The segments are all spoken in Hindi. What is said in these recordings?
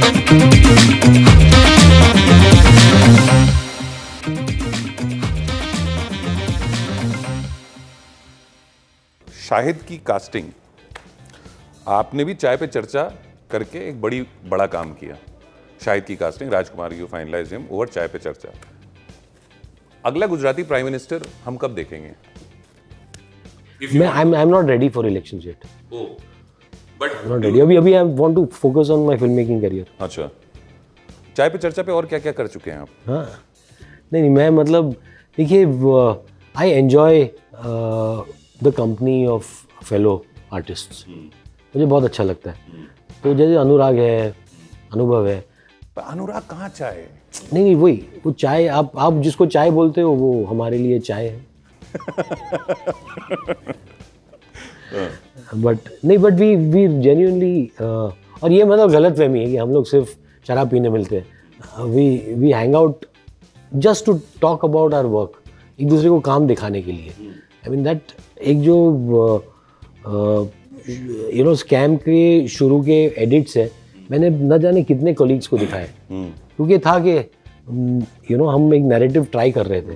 शाहिद की कास्टिंग, आपने भी चाय पे चर्चा करके एक बड़ा काम किया। शाहिद की casting, Rajkumar you finalize him over चाय पे चर्चा। अगला गुजराती प्राइम मिनिस्टर हम कब देखेंगे? I am not ready for elections yet. But not ready. अभी I want to focus on my film making career. अच्छा, चाय पे चर्चा पे और क्या क्या कर चुके हैं आप? हाँ, नहीं मैं मतलब देखिए, I enjoy the company of fellow artists. मुझे बहुत अच्छा लगता है। तो जैसे अनुराग है, अनुभव है। अनुराग कहाँ चाय? नहीं वही वो चाय, आप जिसको चाय बोलते हो वो हमारे लिए चाय है। बट वी जेन्युइनली, और ये मतलब गलतफहमी है कि हम लोग सिर्फ शराब पीने मिलते हैं। We hang out just to talk about our work, एक दूसरे को काम दिखाने के लिए। आई मीन दैट एक जो स्कैम के शुरू के एडिट्स है, मैंने न जाने कितने कोलीग्स को दिखाए, क्योंकि था कि हम एक नैरेटिव ट्राई कर रहे थे।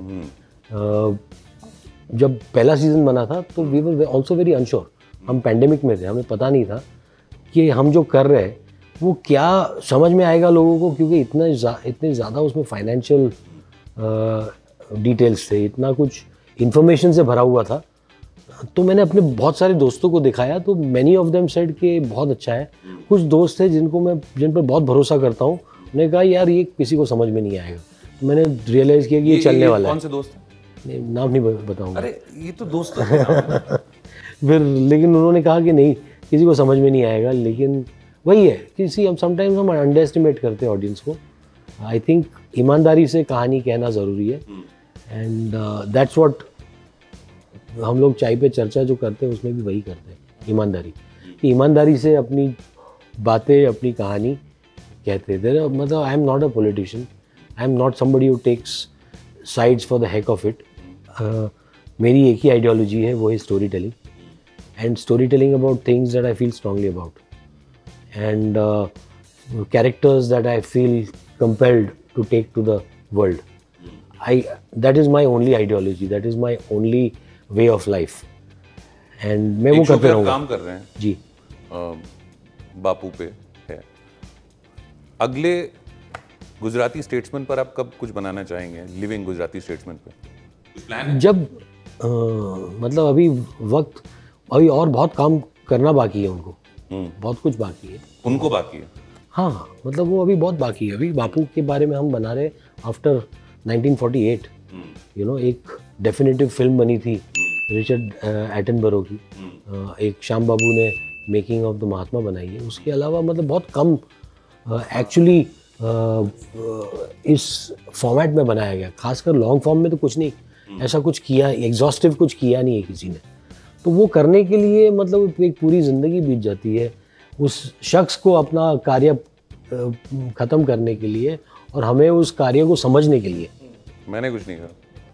जब पहला सीजन बना था तो we were also very unsure. हम पैंडेमिक में थे, हमें पता नहीं था कि हम जो कर रहे हैं वो क्या समझ में आएगा लोगों को, क्योंकि इतने ज़्यादा उसमें फाइनेंशियल डिटेल्स थे, इतना कुछ इन्फॉर्मेशन से भरा हुआ था। तो मैंने अपने बहुत सारे दोस्तों को दिखाया, तो मैनी ऑफ देम सेड कि बहुत अच्छा है। कुछ दोस्त थे जिन पर बहुत भरोसा करता हूँ, उन्होंने कहा यार ये किसी को समझ में नहीं आएगा। तो मैंने रियलाइज़ किया कि ये चलने वाला है। कौन से दोस्त? नाम नहीं बताऊंगा। अरे ये तो दोस्त है। फिर लेकिन उन्होंने कहा कि नहीं, किसी को समझ में नहीं आएगा। लेकिन वही है कि हम समटाइम्स हम अंडर एस्टिमेट करते हैं ऑडियंस को। आई थिंक ईमानदारी से कहानी कहना ज़रूरी है, एंड दैट्स व्हाट हम लोग चाय पे चर्चा जो करते हैं उसमें भी वही करते हैं, ईमानदारी। ईमानदारी से अपनी बातें, अपनी कहानी कहते हैं। मतलब I am not a politician, I am not somebody who takes sides for the heck of it. मेरी एक ही आइडियोलॉजी है, वो है story telling, and story telling about things that I feel strongly about, and characters that I feel compelled to take to the world. That is my only ideology, that is my only way of life, and मैं वो करते रहूँगा। काम कर रहे हैं जी, बापू पे है। अगले गुजराती स्टेट्समैन पर आप कब कुछ बनाना चाहेंगे? लिविंग गुजराती स्टेट्समैन पे कुछ प्लान है? जब मतलब अभी और बहुत काम करना बाकी है उनको, बहुत कुछ बाकी है उनको। बाकी है, हाँ, मतलब वो अभी बहुत बाकी है। अभी बापू के बारे में हम बना रहे आफ्टर 1948। एक डेफिनेटिव फिल्म बनी थी रिचर्ड एटनबरो की, एक श्याम बाबू ने मेकिंग ऑफ द महात्मा बनाई है। उसके अलावा मतलब बहुत कम एक्चुअली इस फॉर्मेट में बनाया गया, खासकर लॉन्ग फॉर्म में तो कुछ नहीं ऐसा कुछ किया, एग्जॉस्टिव कुछ किया नहीं है किसी ने। तो वो करने के लिए मतलब एक पूरी ज़िंदगी बीत जाती है उस शख्स को अपना कार्य ख़त्म करने के लिए, और हमें उस कार्य को समझने के लिए। मैंने कुछ नहीं कहा,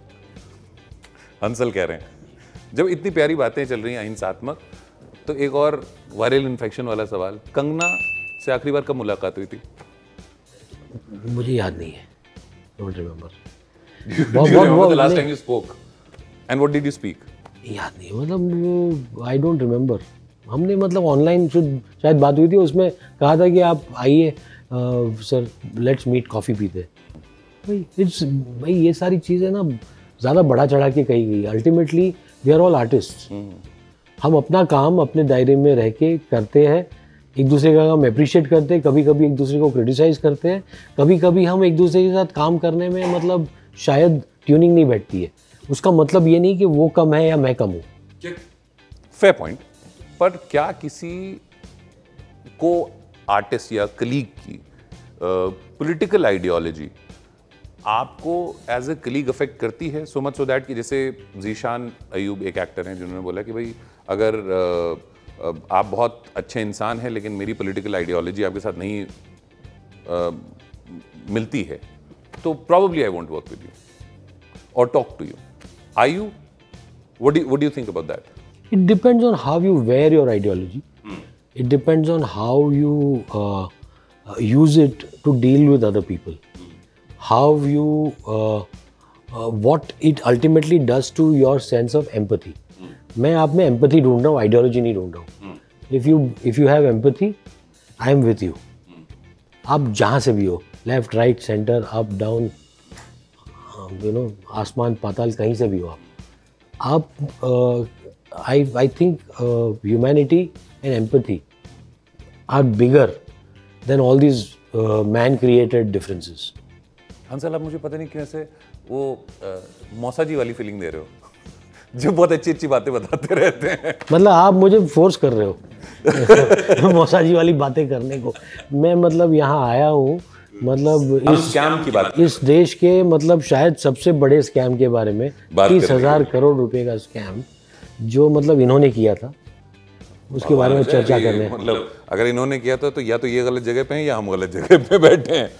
हंसल कह रहे हैं। जब इतनी प्यारी बातें चल रही हैं अहिंसात्मक, तो एक और वायरल इन्फेक्शन वाला सवाल, कंगना से आखिरी बार कब मुलाकात हुई थी? मुझे याद नहीं है, don't remember. Last time you spoke and what did you speak? याद नहीं, मतलब आई डोंट रिमेंबर। हमने मतलब ऑनलाइन शायद बात हुई थी, उसमें कहा था कि आप आइए सर, लेट्स मीट, कॉफ़ी पीते। भाई ये सारी चीज़ें ना ज़्यादा बढ़ा चढ़ा के कही गई। Ultimately we are all artist. हम अपना काम अपने दायरे में रह के करते हैं, एक दूसरे का काम अप्रिशिएट करते हैं, कभी कभी एक दूसरे को क्रिटिसाइज़ करते हैं, कभी कभी हम एक दूसरे के साथ काम करने में मतलब शायद ट्यूनिंग नहीं बैठती है। उसका मतलब ये नहीं कि वो कम है या मैं कम हूँ। Fair point. पर क्या किसी को आर्टिस्ट या कलीग की पॉलिटिकल आइडियोलॉजी आपको एज ए कलीग अफेक्ट करती है? सो मच सो दैट कि जैसे जीशान अयूब एक एक्टर हैं जिन्होंने बोला कि भाई अगर आप बहुत अच्छे इंसान हैं लेकिन मेरी पॉलिटिकल आइडियोलॉजी आपके साथ नहीं मिलती है, तो probably I won't work with you or talk to you. Are you? What do you think about that? It depends on how you wear your ideology. It depends on how you use it to deal with other people. How you, what it ultimately does to your sense of empathy. मैं आप में empathy ढूंढ रहा हूँ, ideology नहीं ढूंढ रहा हूँ. If you have empathy, I am with you. आप जहाँ से भी हो, left, right, center, up, down, आसमान पाताल कहीं से भी हो आप. I think humanity and empathy are bigger than all these man-created differences. Hansal, आप मुझे पता नहीं क्यों ऐसे वो मौसा जी वाली फीलिंग दे रहे हो जो बहुत अच्छी अच्छी बातें बताते रहते हैं. मतलब आप मुझे फोर्स कर रहे हो मौसा जी वाली बातें करने को. मैं मतलब यहाँ आया हूँ मतलब इस स्कैम की बात, इस देश के मतलब शायद सबसे बड़े स्कैम के बारे में, 30,000 करोड़ रुपए का स्कैम जो मतलब इन्होंने किया था, उसके बारे में चर्चा करने. मतलब अगर इन्होंने किया था तो या तो ये गलत जगह पे हैं या हम गलत जगह पे बैठे हैं.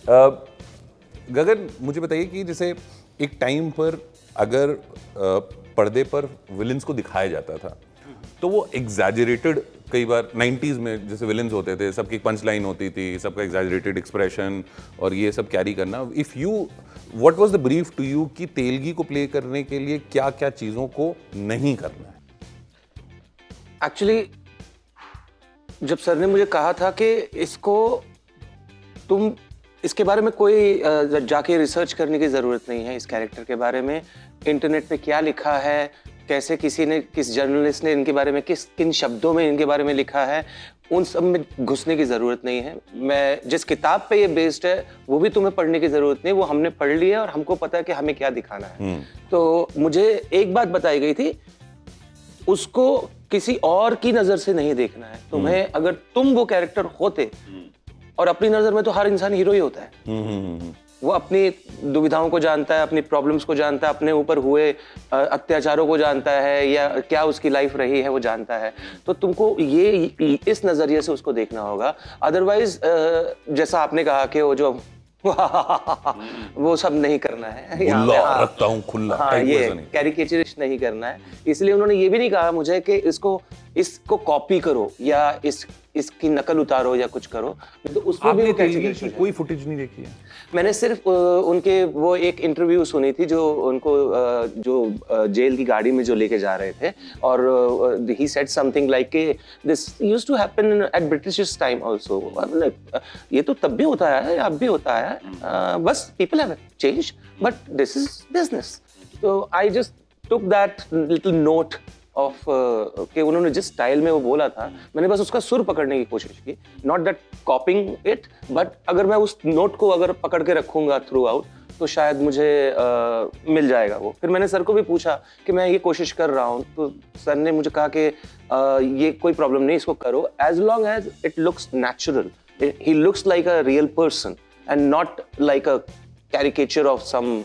गगन, मुझे बताइए कि जैसे एक टाइम पर अगर पर्दे पर विलेंस को दिखाया जाता था तो वो एग्जैजरेटेड, कई बार 90s में जैसे विलेंस होते थे, सबकी पंच लाइन होती थी, सबका एग्जैजरेटेड एक्सप्रेशन और ये सब कैरी करना. If you, what was the brief to you कि तेलगी को प्ले करने के लिए क्या क्या चीज़ों को नहीं करना है? एक्चुअली जब सर ने मुझे कहा था कि इसको तुम इसके बारे में कोई जाके रिसर्च करने की ज़रूरत नहीं है, इस कैरेक्टर के बारे में इंटरनेट पे क्या लिखा है, कैसे किसी ने, किस जर्नलिस्ट ने इनके बारे में किन शब्दों में इनके बारे में लिखा है, उन सब में घुसने की ज़रूरत नहीं है. मैं जिस किताब पे ये बेस्ड है वो भी तुम्हें पढ़ने की ज़रूरत नहीं, वो हमने पढ़ लिया और हमको पता है कि हमें क्या दिखाना है. तो मुझे एक बात बताई गई थी, उसको किसी और की नज़र से नहीं देखना है तुम्हें. अगर तुम वो कैरेक्टर होते, और अपनी नज़र में तो हर इंसान हीरो ही होता है, वो अपनी दुविधाओं को जानता है, अपनी प्रॉब्लम्स को जानता है, अपने ऊपर हुए अत्याचारों को जानता है या क्या उसकी लाइफ रही है वो जानता है. तो तुमको ये इस नज़रिए से उसको देखना होगा. अदरवाइज जैसा आपने कहा कि वो जो वो सब नहीं करना है, रखता हूँ खुला, हाँ, ये कैरिकेचरिस्ट नहीं करना है. इसलिए उन्होंने ये भी नहीं कहा मुझे कि इसको कॉपी करो या इसकी नकल उतारो या कुछ करो. तो उसमें भी कोई फुटेज नहीं देखी है. मैंने सिर्फ उनके वो एक इंटरव्यू सुनी थी जो उनको जो जेल की गाड़ी में जो लेके जा रहे थे, और he said something like this used to happen at British time also. ये तो तब भी होता है, अब भी होता है, बस people have changed but this is business. तो I just took that little note of कि उन्होंने जिस स्टाइल में वो बोला था, मैंने बस उसका सुर पकड़ने की कोशिश की. Not that copying it, but अगर मैं उस नोट को अगर पकड़ के रखूंगा थ्रू आउट तो शायद मुझे मिल जाएगा वो. फिर मैंने सर को भी पूछा कि मैं ये कोशिश कर रहा हूँ, तो सर ने मुझे कहा कि ये कोई प्रॉब्लम नहीं, इसको करो as long as it looks natural. He looks like a real person and not like a caricature of some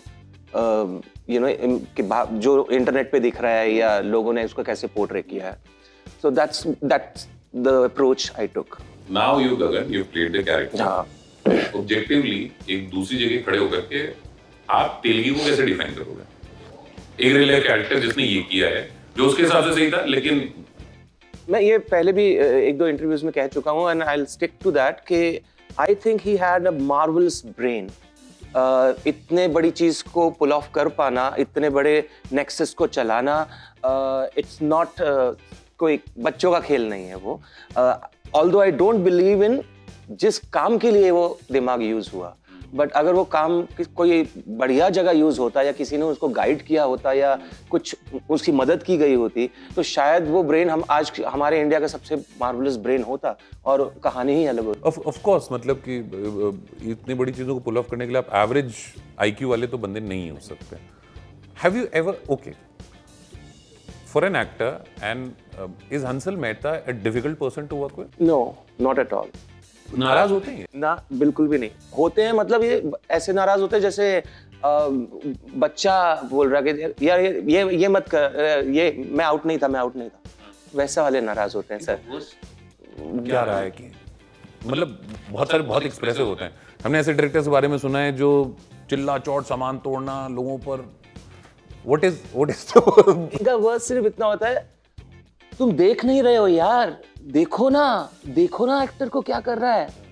जो इंटरनेट पे दिख रहा है या लोगों ने उसको कैसे पोर्ट्रे किया है. So that's the approach I took. Now you Gagan, you've played the character. हाँ. Objectively एक दूसरी जगह खड़े होकर के आप तेलगी को कैसे डिफाइन करोगे? एक रियल लाइफ कैरेक्टर जिसने ये किया है, जो उसके हिसाब से सही था, लेकिन मैं ये पहले भी एक दो इंटरव्यूज में कह चुका हूँ, and I'll stick to that कि I think he had a marvelous brain. इतने बड़ी चीज को पुल ऑफ कर पाना, इतने बड़े नेक्सस को चलाना, इट्स नॉट कोई बच्चों का खेल नहीं है वो. Although I don't believe in जिस काम के लिए वो दिमाग यूज हुआ, बट अगर वो काम कोई बढ़िया जगह यूज होता या किसी ने उसको गाइड किया होता या कुछ उसकी मदद की गई होती तो शायद वो ब्रेन हम आज हमारे इंडिया का सबसे मार्वलस ब्रेन होता और कहानी ही अलग होती. ऑफ कोर्स, मतलब कि इतनी बड़ी चीज़ों को पुल ऑफ करने के लिए आप एवरेज आईक्यू वाले तो बंदे नहीं हो सकते. Have you ever, okay, for an actor and is Hansal Mehta a difficult person to work with? No, not at all. नाराज होते हैं ना? बिल्कुल भी नहीं होते हैं. मतलब ये ऐसे नाराज होते हैं जैसे बच्चा बोल रहा कि यार ये मत कर, ये मैं आउट नहीं था, वैसा वाले नाराज होते हैं सर. क्या रहा है कि मतलब बहुत सारे बहुत एक्सप्रेसिव होते हैं. हमने ऐसे डायरेक्टर्स के बारे में सुना है जो चिल्ला चौट सामान तोड़ना लोगों पर. व्हाट इज इनका वर्ड सिर्फ इतना होता है, तुम देख नहीं रहे हो यार, देखो ना एक्टर को क्या कर रहा है.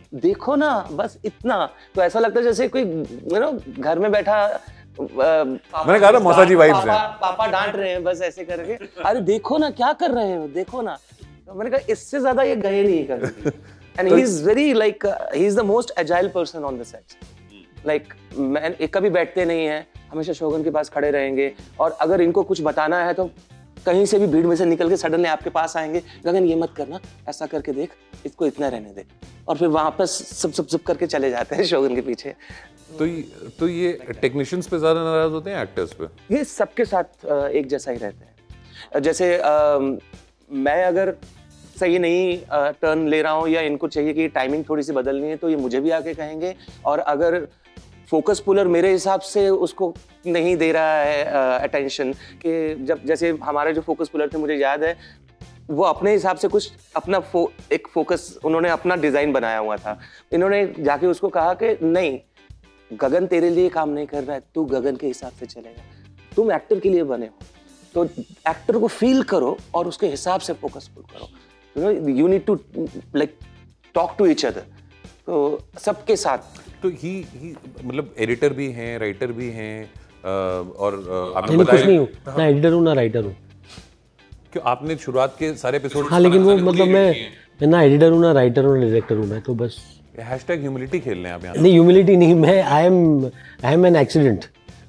देखो ना, बस इतना। तो ऐसा लगता है जैसे कोई घर में बैठा मैंने कहा था मौसाजी वाइब्स हैं। पापा डांट रहे हैं बस ऐसे करके, अरे देखो ना क्या कर रहे हो, देखो ना। तो मैंने कहा इससे ज्यादा ये गए नहीं कभी। And he is very like, he is the most agile person on the set. Like मैं एक कभी बैठते नहीं है, हमेशा शोगन के पास खड़े रहेंगे, और अगर इनको कुछ बताना है तो कहीं से भी भीड़ में से निकल के सडनली आपके पास आएंगे, गगन ये मत करना, ऐसा करके देख, इसको इतना रहने दे, और फिर वहां पर सब करके चले जाते हैं शोगन के पीछे। तो ये टेक्नीशियंस पे ज्यादा नाराज होते हैं एक्टर्स पे? ये सबके साथ एक जैसा ही रहते हैं। जैसे मैं अगर सही नहीं टर्न ले रहा हूँ या इनको चाहिए कि टाइमिंग थोड़ी सी बदलनी है, तो ये मुझे भी आके कहेंगे। और अगर फोकस पुलर मेरे हिसाब से उसको नहीं दे रहा है अटेंशन, कि जब जैसे हमारे जो फोकस पुलर थे, मुझे याद है वो अपने हिसाब से कुछ अपना एक फोकस, उन्होंने अपना डिजाइन बनाया हुआ था। इन्होंने जाके उसको कहा कि नहीं, गगन तेरे लिए काम नहीं कर रहा है, तू गगन के हिसाब से चलेगा, तुम एक्टर के लिए बने हो, तो एक्टर को फील करो और उसके हिसाब से फोकस पुल करो। You need to like talk to each other. तो सबके साथ। तो ही मतलब एडिटर भी हैं, राइटर भी हैं, और आपने कुछ बताया नहीं हूँ, ना एडिटर हूँ ना राइटर हूँ। क्यों आपने शुरुआत के सारे एपिसोड? हाँ, लेकिन वो मतलब मैं ना एडिटर हूँ ना राइटर हूँ ना डायरेक्टर हूँ, मैं तो बस हैशटैग ह्यूमिलिटी खेल रहे हैं आप यहाँ। नहीं, ह्यूमिलिटी नहीं, मैं I am an accident.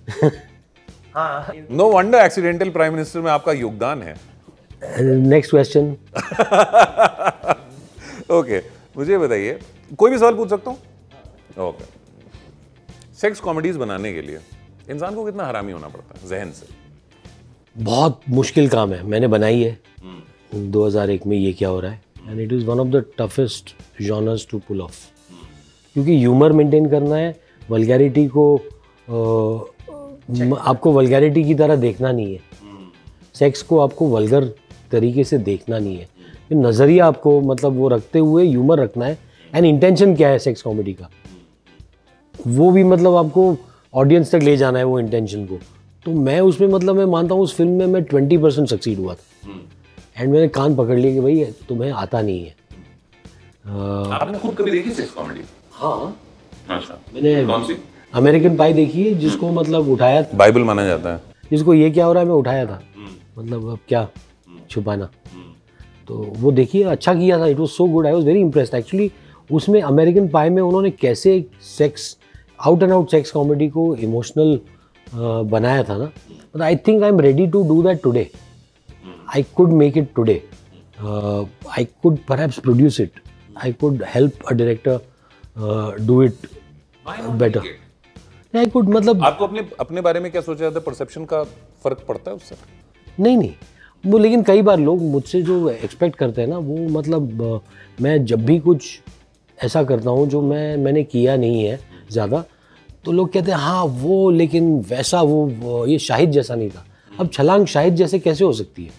No wonder accidental prime minister में आपका योगदान है। Next question. ओके, मुझे बताइए, कोई भी सवाल पूछ सकता हूँ? ओके। सेक्स कॉमेडीज बनाने के लिए इंसान को कितना हरामी होना पड़ता है जहन से? बहुत मुश्किल काम है, मैंने बनाई है 2001 में, ये क्या हो रहा है, and it is one of the toughest genres to pull off, क्योंकि ह्यूमर मेंटेन करना है, वल्गैरिटी को आपको वल्गैरिटी की तरह देखना नहीं है, सेक्स को आपको वल्गर तरीके से देखना नहीं है, नज़रिया आपको मतलब वो रखते हुए ह्यूमर रखना है। एंड इंटेंशन क्या है सेक्स कॉमेडी का, वो भी मतलब आपको ऑडियंस तक ले जाना है वो इंटेंशन को। तो मैं उसमें मतलब मैं मानता हूँ उस फिल्म में मैं 20% सक्सीड हुआ था, एंड मैंने कान पकड़ लिया कि भाई तुम्हें आता नहीं है। आपने खुद कभी देखी सेक्स कॉमेडी? हाँ, अच्छा, मैंने कौन सी? अमेरिकन पाई देखी है, जिसको मतलब उठाया, बाइबल माना जाता है, जिसको ये क्या हो रहा है मैं उठाया था, मतलब अब क्या छुपाना। तो वो देखिए, अच्छा किया था, it was so good, I was very impressed actually. उसमें अमेरिकन पाई में उन्होंने कैसे sex, out and out sex comedy को इमोशनल बनाया था ना, मतलब I think I am ready to do that today, I could make it today, I could perhaps produce it, I could help a director do it better, I could. मतलब आपको अपने बारे में क्या सोचा जाता है? परसेप्शन का फर्क पड़ता है उससे? नहीं, वो लेकिन कई बार लोग मुझसे जो एक्सपेक्ट करते हैं ना, वो मतलब मैं जब भी कुछ ऐसा करता हूँ जो मैंने किया नहीं है ज़्यादा, तो लोग कहते हैं हाँ वो, लेकिन वैसा वो ये शाहिद जैसा नहीं था। अब छलांग शाहिद जैसे कैसे हो सकती है?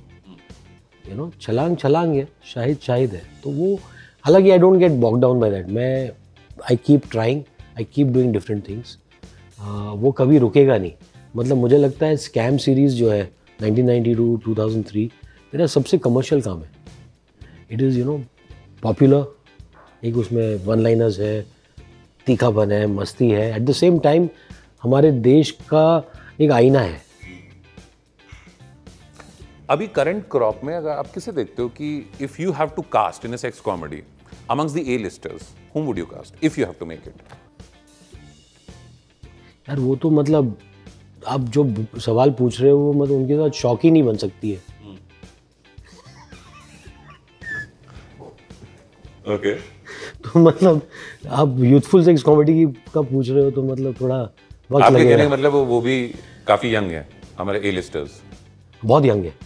छलांग है, शाहिद है, तो वो, हालांकि I don't get bog down by that, मैं I keep trying, I keep doing different things, वो कभी रुकेगा नहीं। मतलब मुझे लगता है स्कैम सीरीज़ जो है 1992 2003 मेरा सबसे कमर्शियल काम है। इट इज़ पॉपुलर, एक उसमें वन लाइनर्स है, तीखापन है, मस्ती है, एट द सेम टाइम हमारे देश का एक आईना है। अभी करंट क्रॉप में अगर आप किसे देखते हो कि if you have to cast in a sex comedy amongst the A listers, whom would you cast if you have to make it? यार वो तो मतलब आप जो सवाल पूछ रहे हो वो मतलब उनके साथ शौक ही नहीं बन सकती है। ओके। तो मतलब आप यूथफुल सेक्स कॉमेडी का पूछ रहे हो तो मतलब थोड़ा वक्त आपके लगेगा। कहने का मतलब वो भी काफी यंग है हमारे ए लिस्टर्स? बहुत यंग है,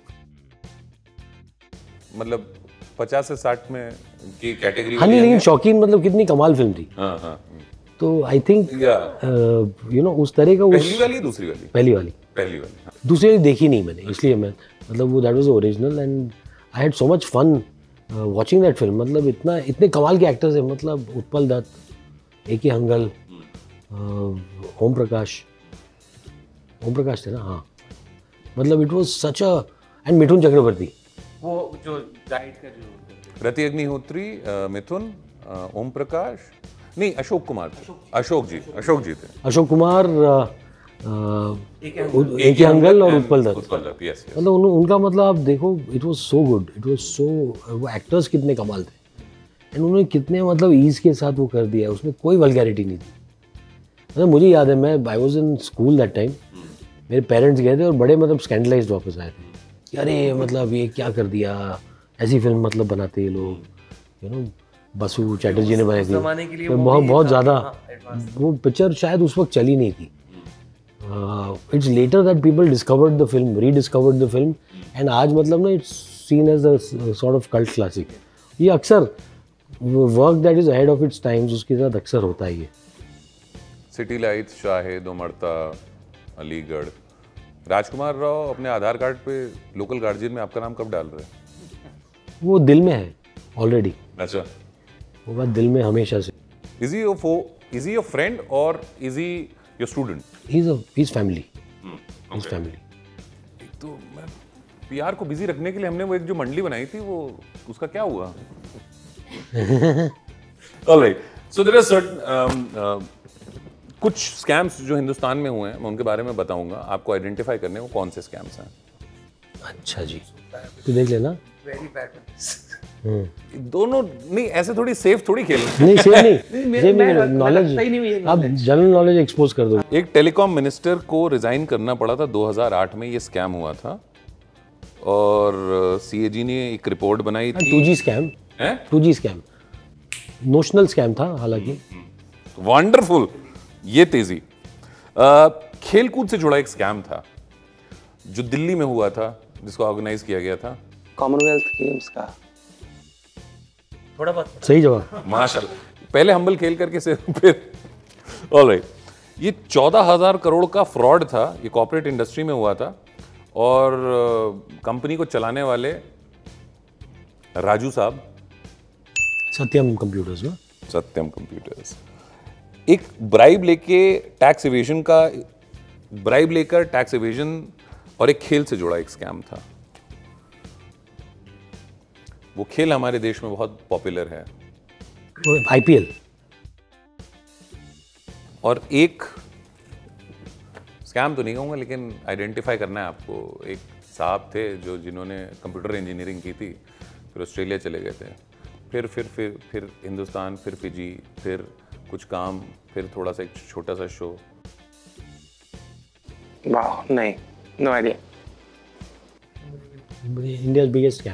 मतलब 50 से 60 में की कैटेगरी। हाँ नहीं, लेकिन शौकीन मतलब कितनी कमाल फिल्म थी। हाँ। तो आई थिंक उस तरह का, पहली वाली दूसरी वाली? पहली वाली। हाँ। दूसरी वाली देखी नहीं मैंने, इसलिए मैं मतलब वो that was original and I had so much fun watching that film. मतलब इतने कमाल के एक्टर्स हैं, मतलब उत्पल दत्त, ए.के. हंगल, ओम प्रकाश थे ना, हाँ। मतलब it was such a, and Mithun Chakraborty, वो जो डाइट का जो रति अग्निहोत्री, मिथुन, ओम प्रकाश नहीं, अशोक कुमार थे। अशोक जी थे। अशोक कुमार, एक अंगल और उत्पल दत्त। यस। मतलब उनका मतलब आप देखो, it was so good, it was so, वो एक्टर्स कितने कमाल थे एंड उन्होंने कितने मतलब ईज के साथ वो कर दिया, उसमें कोई वल्गैरिटी नहीं थी। मतलब मुझे याद है, मैं I was in school that time, मेरे पेरेंट्स गए थे और बड़े मतलब स्कैंडलाइज्ड वापस आए थे कि अरे मतलब ये क्या कर दिया, ऐसी फिल्म मतलब बनाते ये लोग, यू नो, बसु चैटर्जी ने बनाई थी, तो बहुत ज़्यादा वो पिक्चर शायद उस वक्त चली नहीं थी। It's later that people discovered the film, rediscovered the film and आज मतलब ना it's seen as a sort of cult classic. ये अक्सर work that is ahead of its times, उसके साथ अक्सर होता है ये। City lights, Shahid, Omerta, Aligarh. Rajkumar Rao अपने आधार कार्ड पे लोकल गार्जियन में आपका नाम कब डाल रहे हैं? वो दिल में है ऑलरेडी। अच्छा, वो बात दिल में हमेशा से। Is he your friend or is he your student? He's family. He's family. एक तो मैं पीआर को बिजी रखने के लिए हमने वो एक जो मंडली बनाई थी, वो उसका क्या हुआ? Alright. So there are certain कुछ स्कैम्स जो हिंदुस्तान में हुए हैं, मैं उनके बारे में बताऊंगा, आपको आइडेंटिफाई करने वो कौन से स्कैम्स हैं। अच्छा जी, तो देख लेना। Very bad. दोनों नहीं, ऐसे थोड़ी सेफ थोड़ी खेल। नहीं सेफ नहीं, ये मेरा नॉलेज, आप जनरल नॉलेज एक्सपोज कर दो। एक टेलीकॉम मिनिस्टर को रिजाइन करना पड़ा था 2008 में, ये स्कैम हुआ था और सीएजी ने एक रिपोर्ट बनाई थी। 2G स्कैम है, 2G स्कैम, नोशनल स्कैम था हालांकि। वंडरफुल, ये तेजी। खेलकूद से जुड़ा एक स्कैम था जो दिल्ली में हुआ था, जिसको ऑर्गेनाइज किया गया था। कॉमनवेल्थ गेम्स का थोड़ा बहुत सही जवाब, माशाल्लाह। पहले हम्बल खेल करके से फिर ऑलराइट। ये 14,000 करोड़ का फ्रॉड था, ये कॉर्पोरेट इंडस्ट्री में हुआ था और कंपनी को चलाने वाले राजू साहब, सत्यम कंप्यूटर्स ना, सत्यम कंप्यूटर्स, एक ब्राइब लेके टैक्स इवेजन का, ब्राइब लेकर टैक्स इवेजन और एक खेल से जुड़ा एक स्कैम था। वो खेल हमारे देश में बहुत पॉपुलर है, IPL। और एक स्कैम तो नहीं कहूँगा, लेकिन आइडेंटिफाई करना है आपको। एक साहब थे जो जिन्होंने कंप्यूटर इंजीनियरिंग की थी, फिर ऑस्ट्रेलिया चले गए थे, फिर हिंदुस्तान, फिर फिजी, फिर कुछ काम, फिर थोड़ा सा एक छोटा सा शो। वाह, नहीं, no idea. India's biggest scam.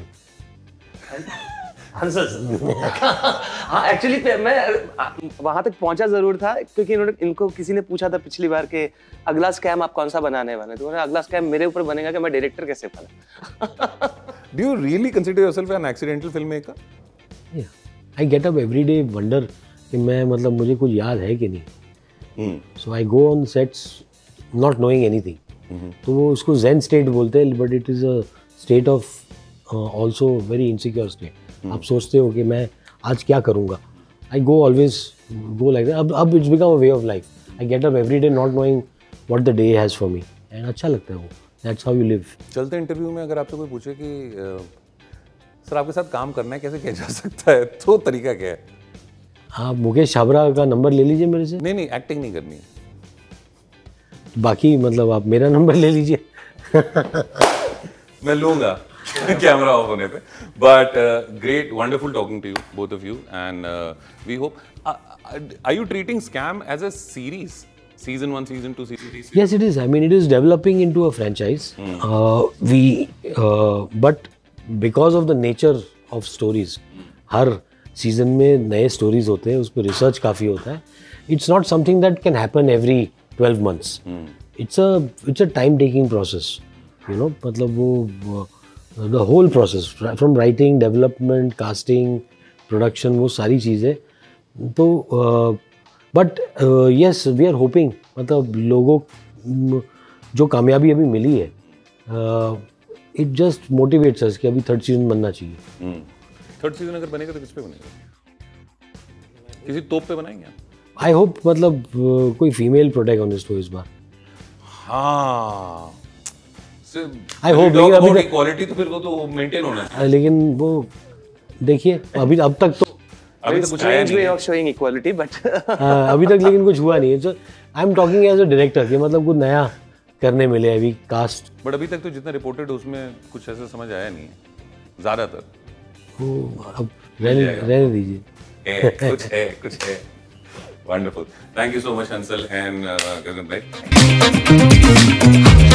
हाँ, एक्चुअली मैं वहां तक पहुंचा जरूर था क्योंकि इनको किसी ने पूछा था पिछली बार के अगला स्कैम आप कौन सा बनाने वाले, तो अगला स्कैम मेरे ऊपर बनेगा कि मैं डायरेक्टर कैसे बना। Do you really consider yourself an accidental filmmaker? Yeah, I get up every day wonder कि मैं मतलब मुझे कुछ याद है कि नहीं। So I go on sets not knowing anything. तो वो उसको zen state बोलते हैं, but it is a state of also very insecure state. आप सोचते हो कि मैं आज क्या करूँगा। I go always go like that. अब it's become a way of life. I get up every day not knowing what the day has for me. And अच्छा लगता है वो. That's how you live. चलते इंटरव्यू में अगर आपसे कोई पूछे कि सर आपके साथ काम करना है, कैसे किया जा सकता है, तो तरीका क्या है? हाँ, मुकेश छाबरा का नंबर ले लीजिए मेरे से। नहीं, एक्टिंग नहीं करनी। बाकी मतलब आप मेरा नंबर ले लीजिए। मैं लूंगा कैमरा ऑफ होने पे। But great, wonderful talking to you, both of you, and we hope, are you treating scam as a series? Season 1, Season 2, Season 3? Yes, it is. I mean, it is developing into a franchise. But because of the nature of stories, हर सीजन में नए स्टोरीज होते हैं, उस पर रिसर्च काफ़ी होता है. It's not something that can happen every 12 months. It's a time taking process. You know, मतलब वो the whole process from writing, development, casting, production, वो सारी चीज़ें. तो but yes, we are hoping, मतलब लोगों जो कामयाबी अभी मिली है, इट जस्ट मोटिवेट्स अस कि अभी थर्ड सीजन बनना चाहिए. थर्ड सीजन अगर बनेगा तो किस पे बनेगा? किसी तोप पे बनाएंगे? आई होप, मतलब कोई फीमेल प्रोटैगनिस्ट हो इस बार. हाँ, आई होप. क्वालिटी तो फिर वो तो मेंटेन होना है. लेकिन वो देखिए, अभी अब तक तो अभी तक कुछ आया strange नहीं way है। of showing equality, but हाँ, अभी तक लेकिन कुछ हुआ नहीं है। I am talking as a director कि मतलब कुछ नया करने मिले अभी कास्ट। बट अभी तक तो जितना रिपोर्टेड उसमें कुछ ऐसा समझ आया नहीं है ज्यादातर। अब रहने दीजिए। कुछ है। Wonderful, thank you so much Hansal and Gagan भाई।